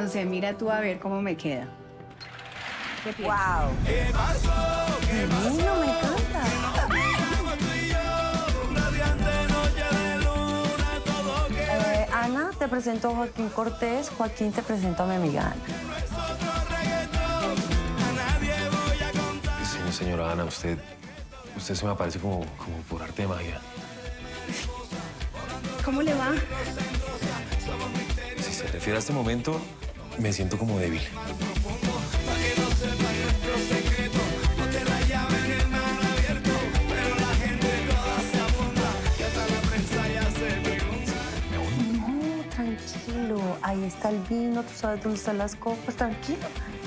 No sé, mira tú a ver cómo me queda. ¿Qué piensas? ¡Wow! Divino, me encanta. Ana, te presento a Joaquín Cortés. Joaquín, te presento a mi amiga Ana. Señora Ana, usted se me aparece como por arte de magia. ¿Cómo le va? Si se refiere a este momento, me siento como débil. No, tranquilo. Ahí está el vino, tú sabes dónde están las copas. Tranquilo.